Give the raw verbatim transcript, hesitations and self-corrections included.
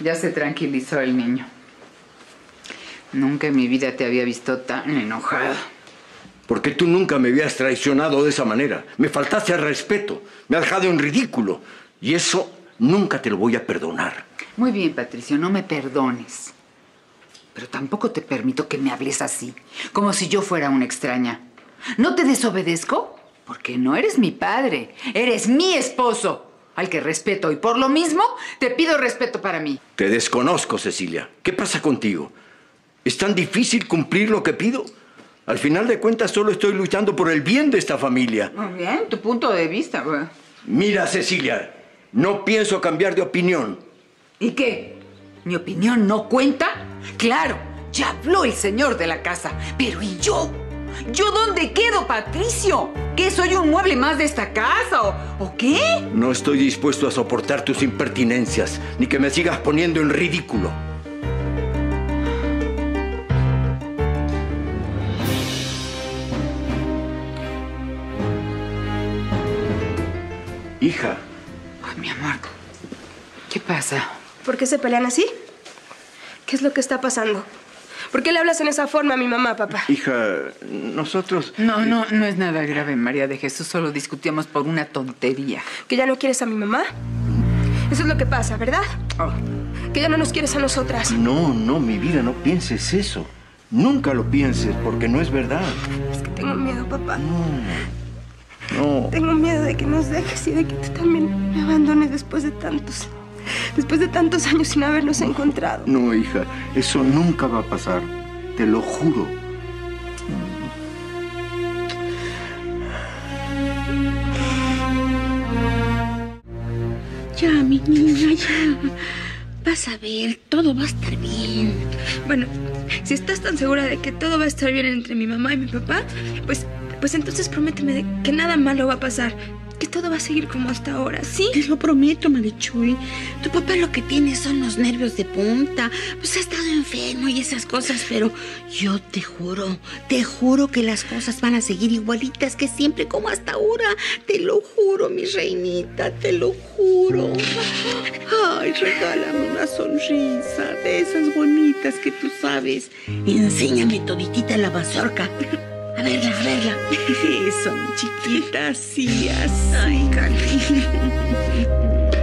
Ya se tranquilizó el niño. Nunca en mi vida te había visto tan enojada. Porque tú nunca me habías traicionado de esa manera. Me faltaste al respeto. Me has dejado en ridículo. Y eso nunca te lo voy a perdonar. Muy bien, Patricio, no me perdones. Pero tampoco te permito que me hables así, como si yo fuera una extraña. ¿No te desobedezco? Porque no eres mi padre. Eres mi esposo, al que respeto. Y por lo mismo, te pido respeto para mí. Te desconozco, Cecilia. ¿Qué pasa contigo? ¿Es tan difícil cumplir lo que pido? Al final de cuentas, solo estoy luchando por el bien de esta familia. Muy bien, tu punto de vista, güey. Mira, Cecilia, no pienso cambiar de opinión. ¿Y qué? ¿Mi opinión no cuenta? Claro, ya habló el señor de la casa. Pero ¿y yo? ¿Yo dónde quedo, Patricio? ¿Qué, soy un mueble más de esta casa o, o qué? No estoy dispuesto a soportar tus impertinencias, ni que me sigas poniendo en ridículo. Hija. Ay, mi amor. ¿Qué pasa? ¿Por qué se pelean así? ¿Qué es lo que está pasando? ¿Por qué le hablas en esa forma a mi mamá, papá? Hija, nosotros... No, no, no es nada grave, María de Jesús. Solo discutíamos por una tontería. ¿Que ya no quieres a mi mamá? Eso es lo que pasa, ¿verdad? Oh. Que ya no nos quieres a nosotras. No, no, mi vida, no pienses eso. Nunca lo pienses, porque no es verdad. Es que tengo miedo, papá. No, no. Tengo miedo de que nos dejes y de que tú también me abandones después de tantos... Después de tantos años sin habernos encontrado. No, hija, eso nunca va a pasar. Te lo juro. Ya, mi niña, ya. Vas a ver, todo va a estar bien. Bueno, si estás tan segura de que todo va a estar bien entre mi mamá y mi papá, pues, pues entonces prométeme de que nada malo va a pasar. Que todo va a seguir como hasta ahora, ¿sí? Te lo prometo, Marichuy. Tu papá lo que tiene son los nervios de punta. Pues ha estado enfermo y esas cosas, pero yo te juro, te juro que las cosas van a seguir igualitas que siempre como hasta ahora. Te lo juro, mi reinita, te lo juro. Ay, regálame una sonrisa de esas bonitas que tú sabes. Enséñame toditita la mazorca. A verla, a verla. Eso, mi chiquita, sí, así. Ay, cariño.